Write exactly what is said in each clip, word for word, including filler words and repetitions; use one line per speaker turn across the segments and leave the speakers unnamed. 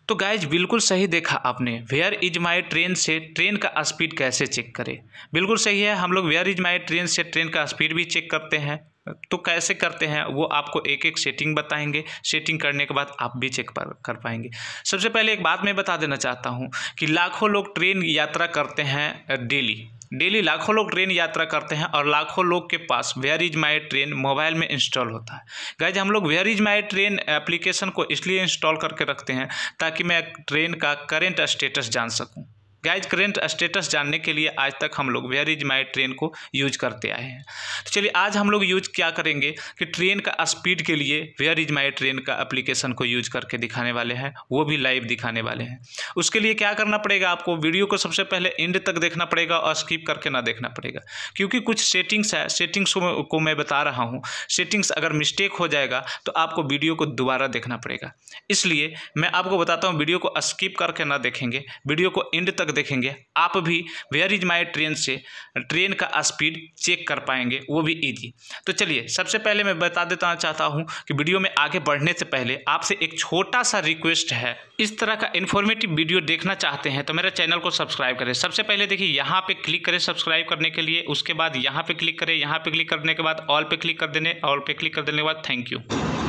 तो गाइज बिल्कुल सही देखा आपने। वेयर इज माई ट्रेन से ट्रेन का स्पीड कैसे चेक करें, बिल्कुल सही है। हम लोग वेयर इज माई ट्रेन से ट्रेन का स्पीड भी चेक करते हैं। तो कैसे करते हैं वो आपको एक एक सेटिंग बताएंगे। सेटिंग करने के बाद आप भी चेक कर पाएंगे। सबसे पहले एक बात मैं बता देना चाहता हूँ कि लाखों लोग ट्रेन यात्रा करते हैं डेली डेली लाखों लोग ट्रेन यात्रा करते हैं और लाखों लोग के पास where is my train mobile में इंस्टॉल होता है। गाइज हम लोग where is my train application को इसलिए इंस्टॉल करके रखते हैं ताकि मैं ट्रेन का करेंट स्टेटस जान सकूं। गाइज करेंट स्टेटस जानने के लिए आज तक हम लोग वेयर इज माई ट्रेन को यूज करते आए हैं। तो चलिए आज हम लोग यूज क्या करेंगे कि ट्रेन का स्पीड के लिए वेयर इज माई ट्रेन का एप्लीकेशन को यूज करके दिखाने वाले हैं, वो भी लाइव दिखाने वाले हैं। उसके लिए क्या करना पड़ेगा, आपको वीडियो को सबसे पहले एंड तक देखना पड़ेगा और स्किप करके ना देखना पड़ेगा, क्योंकि कुछ सेटिंग्स है, सेटिंग्स को मैं बता रहा हूँ। सेटिंग्स अगर मिस्टेक हो जाएगा तो आपको वीडियो को दोबारा देखना पड़ेगा। इसलिए मैं आपको बताता हूँ, वीडियो को स्किप करके ना देखेंगे, वीडियो को एंड तक देखेंगे, आप भी वेयर इज माई ट्रेन से ट्रेन का स्पीड चेक कर पाएंगे, वो भी इजी। तो चलिए सबसे पहले मैं बता देना चाहता हूं कि वीडियो में आगे बढ़ने से पहले आपसे एक छोटा सा रिक्वेस्ट है। इस तरह का इन्फॉर्मेटिव वीडियो देखना चाहते हैं तो मेरे चैनल को सब्सक्राइब करें। सबसे पहले देखिए यहाँ पे क्लिक करें सब्सक्राइब करने के लिए, उसके बाद यहाँ पे क्लिक करें, यहाँ पे क्लिक करने के बाद ऑल पे क्लिक कर देने, ऑल पे क्लिक कर देने के बाद थैंक यू।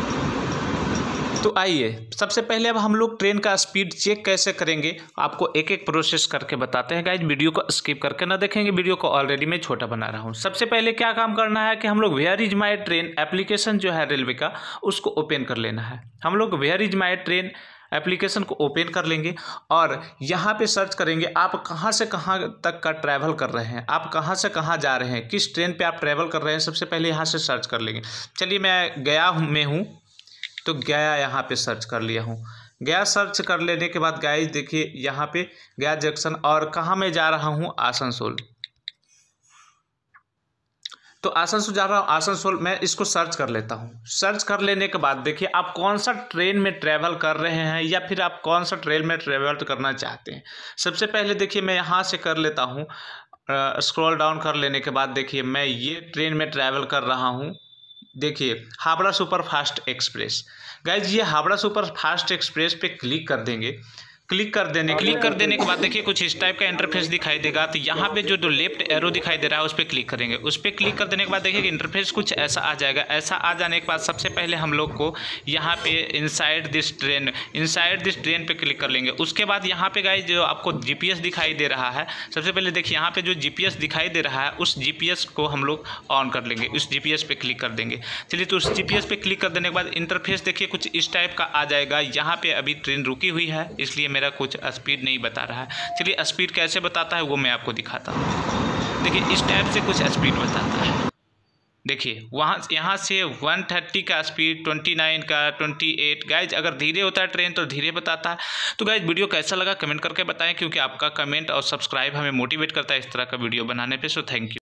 तो आइए सबसे पहले अब हम लोग ट्रेन का स्पीड चेक कैसे करेंगे आपको एक एक प्रोसेस करके बताते हैं। गाइज वीडियो को स्किप करके ना देखेंगे, वीडियो को ऑलरेडी मैं छोटा बना रहा हूं। सबसे पहले क्या काम करना है कि हम लोग where is my train application जो है रेलवे का, उसको ओपन कर लेना है। हम लोग where is my train application को ओपन कर लेंगे और यहाँ पे सर्च करेंगे आप कहाँ से कहाँ तक का ट्रैवल कर रहे हैं, आप कहाँ से कहाँ जा रहे हैं, किस ट्रेन पे आप ट्रैवल कर रहे हैं। सबसे पहले यहाँ से सर्च कर लेंगे। चलिए मैं गया हूँ में हूँ तो गया यहाँ पे सर्च कर लिया हूँ। गया सर्च कर लेने के बाद गाइस देखिए यहाँ पे गया जंक्शन और कहाँ मैं जा रहा हूँ, आसनसोल। तो आसनसोल जा रहा हूँ, आसनसोल मैं इसको सर्च कर लेता हूँ। सर्च कर लेने के बाद देखिए आप कौन सा ट्रेन में ट्रैवल कर रहे हैं या फिर आप कौन सा ट्रेन में ट्रैवल करना चाहते हैं। सबसे पहले देखिए मैं यहाँ से कर लेता हूँ, स्क्रॉल डाउन कर लेने के बाद देखिए मैं ये ट्रेन में ट्रैवल कर रहा हूँ। देखिए Howrah super fast express. Guys ये हावड़ा सुपर फास्ट एक्सप्रेस पे क्लिक कर देंगे। क्लिक कर देने क्लिक कर देने के बाद देखिए कुछ इस टाइप का इंटरफेस दिखाई देगा। तो यहाँ पे जो जो लेफ्ट एरो दिखाई दे रहा है उस पर क्लिक करेंगे। उस पर क्लिक कर देने के बाद देखिए कि इंटरफेस कुछ ऐसा आ जाएगा। ऐसा आ जाने के बाद सबसे पहले हम लोग को यहाँ पे inside this train inside this train पे क्लिक कर लेंगे। उसके बाद यहाँ पे गाइज जो आपको जीपीएस दिखाई दे रहा है, सबसे पहले देखिए यहाँ पे जो जीपीएस दिखाई दे रहा है उस जीपीएस को हम लोग ऑन कर लेंगे, उस जीपीएस पे क्लिक कर देंगे। चलिए तो उस जीपीएस पे क्लिक कर देने के बाद इंटरफेस देखिए कुछ इस टाइप का आ जाएगा। यहाँ पे अभी ट्रेन रुकी हुई है इसलिए मेरा कुछ स्पीड नहीं बता रहा है। चलिए स्पीड कैसे बताता है वो मैं आपको दिखाता हूँ। देखिए इस टाइप से कुछ स्पीड बताता है। देखिए वहाँ यहाँ से एक सौ तीस का स्पीड, उनतीस का, अट्ठाईस। गाइज अगर धीरे होता है ट्रेन तो धीरे बताता है। तो गाइज वीडियो कैसा लगा कमेंट करके बताएं, क्योंकि आपका कमेंट और सब्सक्राइब हमें मोटिवेट करता है इस तरह का वीडियो बनाने पे। So thank you.